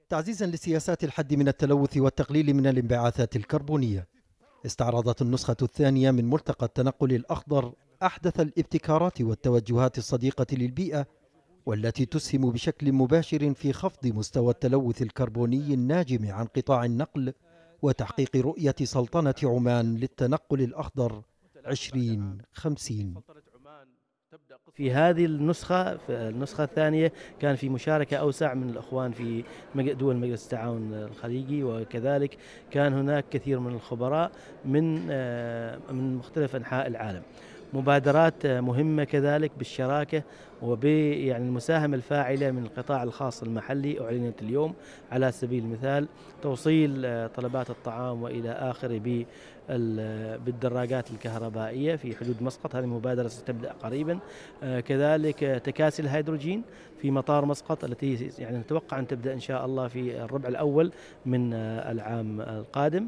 تعزيزا لسياسات الحد من التلوث والتقليل من الانبعاثات الكربونية، استعرضت النسخة الثانية من ملتقى التنقل الأخضر أحدث الابتكارات والتوجهات الصديقة للبيئة، والتي تسهم بشكل مباشر في خفض مستوى التلوث الكربوني الناجم عن قطاع النقل وتحقيق رؤية سلطنة عمان للتنقل الأخضر 2050. في هذه النسخة، في النسخة الثانية، كان في مشاركة أوسع من الأخوان في دول مجلس التعاون الخليجي، وكذلك كان هناك كثير من الخبراء من مختلف أنحاء العالم. مبادرات مهمة كذلك بالشراكة يعني المساهمة الفاعلة من القطاع الخاص المحلي أعلنت اليوم، على سبيل المثال توصيل طلبات الطعام وإلى آخره بالدراجات الكهربائية في حدود مسقط. هذه مبادرة ستبدأ قريبا. كذلك تكاسي الهيدروجين في مطار مسقط، التي يعني نتوقع أن تبدأ إن شاء الله في الربع الأول من العام القادم.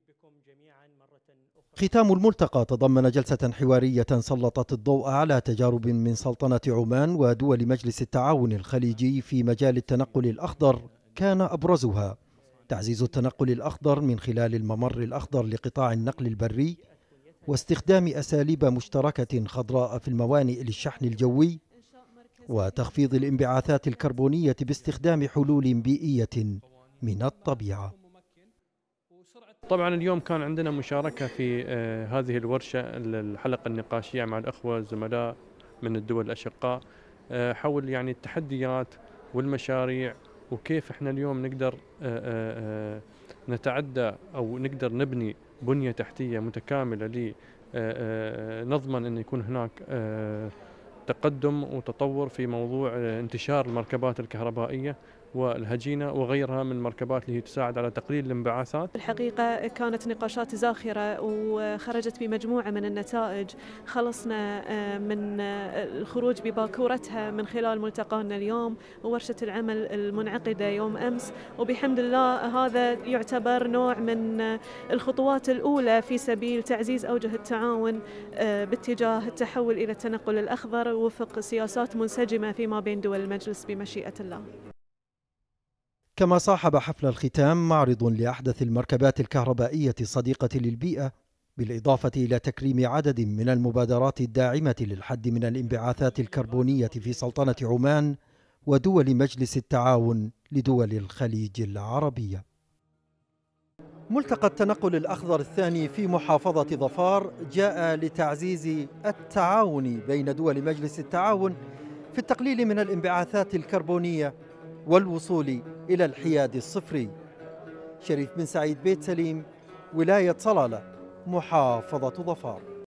ختام الملتقى تضمن جلسة حوارية سلطت الضوء على تجارب من سلطنة عمان ودول مجلس التعاون الخليجي في مجال التنقل الأخضر، كان أبرزها تعزيز التنقل الأخضر من خلال الممر الأخضر لقطاع النقل البري، واستخدام أساليب مشتركة خضراء في الموانئ للشحن الجوي، وتخفيض الانبعاثات الكربونية باستخدام حلول بيئية من الطبيعة. طبعا اليوم كان عندنا مشاركة في هذه الورشة، الحلقة النقاشية مع الأخوة الزملاء من الدول الأشقاء حول يعني التحديات والمشاريع، وكيف احنا اليوم نقدر نتعدى أو نقدر نبني بنية تحتية متكاملة لنضمن أن يكون هناك تقدم وتطور في موضوع انتشار المركبات الكهربائية والهجينة وغيرها من المركبات اللي هي تساعد على تقليل الانبعاثات. الحقيقة كانت نقاشات زاخرة وخرجت بمجموعة من النتائج. خلصنا من الخروج بباكورتها من خلال ملتقانا اليوم وورشة العمل المنعقدة يوم أمس، وبحمد الله هذا يعتبر نوع من الخطوات الأولى في سبيل تعزيز أوجه التعاون باتجاه التحول إلى التنقل الأخضر وفق سياسات منسجمة فيما بين دول المجلس بمشيئة الله. كما صاحب حفل الختام معرض لأحدث المركبات الكهربائية الصديقة للبيئة، بالإضافة إلى تكريم عدد من المبادرات الداعمة للحد من الانبعاثات الكربونية في سلطنة عمان ودول مجلس التعاون لدول الخليج العربية. ملتقى التنقل الأخضر الثاني في محافظة ظفار جاء لتعزيز التعاون بين دول مجلس التعاون في التقليل من الانبعاثات الكربونية والوصول إلى الحياد الصفري. شريف بن سعيد، بيت سليم، ولاية صلالة، محافظة ظفار.